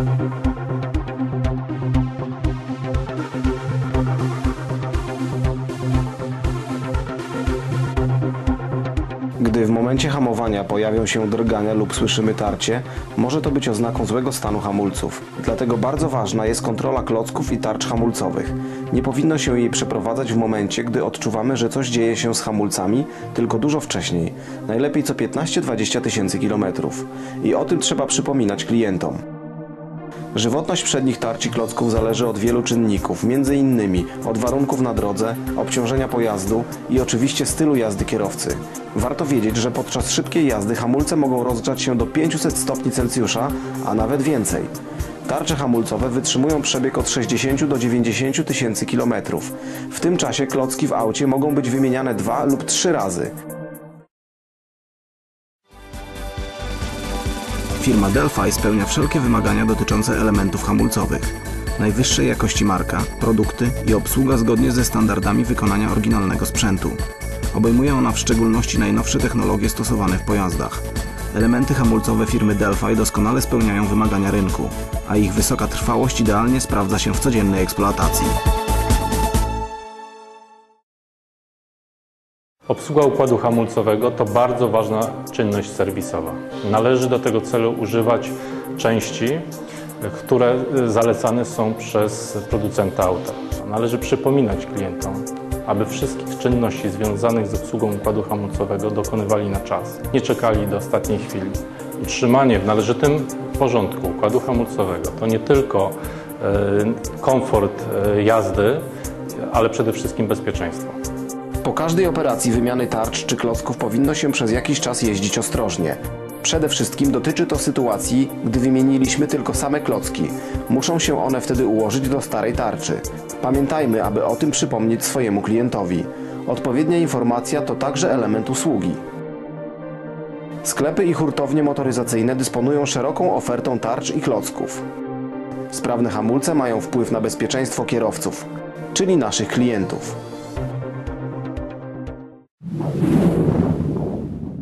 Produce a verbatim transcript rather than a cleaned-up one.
Gdy w momencie hamowania pojawią się drgania lub słyszymy tarcie, może to być oznaką złego stanu hamulców. Dlatego bardzo ważna jest kontrola klocków i tarcz hamulcowych. Nie powinno się jej przeprowadzać w momencie, gdy odczuwamy, że coś dzieje się z hamulcami, tylko dużo wcześniej. Najlepiej co piętnaście do dwudziestu tysięcy kilometrów. I o tym trzeba przypominać klientom. Żywotność przednich tarcz i klocków zależy od wielu czynników, między innymi od warunków na drodze, obciążenia pojazdu i oczywiście stylu jazdy kierowcy. Warto wiedzieć, że podczas szybkiej jazdy hamulce mogą rozgrzać się do pięciuset stopni Celsjusza, a nawet więcej. Tarcze hamulcowe wytrzymują przebieg od sześćdziesięciu do dziewięćdziesięciu tysięcy kilometrów. W tym czasie klocki w aucie mogą być wymieniane dwa lub trzy razy. Firma Delphi spełnia wszelkie wymagania dotyczące elementów hamulcowych. Najwyższej jakości marka, produkty i obsługa zgodnie ze standardami wykonania oryginalnego sprzętu. Obejmuje ona w szczególności najnowsze technologie stosowane w pojazdach. Elementy hamulcowe firmy Delphi doskonale spełniają wymagania rynku, a ich wysoka trwałość idealnie sprawdza się w codziennej eksploatacji. Obsługa układu hamulcowego to bardzo ważna czynność serwisowa. Należy do tego celu używać części, które zalecane są przez producenta auta. Należy przypominać klientom, aby wszystkich czynności związanych z obsługą układu hamulcowego dokonywali na czas. Nie czekali do ostatniej chwili. Utrzymanie w należytym porządku układu hamulcowego to nie tylko komfort jazdy, ale przede wszystkim bezpieczeństwo. Po każdej operacji wymiany tarcz czy klocków powinno się przez jakiś czas jeździć ostrożnie. Przede wszystkim dotyczy to sytuacji, gdy wymieniliśmy tylko same klocki. Muszą się one wtedy ułożyć do starej tarczy. Pamiętajmy, aby o tym przypomnieć swojemu klientowi. Odpowiednia informacja to także element usługi. Sklepy i hurtownie motoryzacyjne dysponują szeroką ofertą tarcz i klocków. Sprawne hamulce mają wpływ na bezpieczeństwo kierowców, czyli naszych klientów.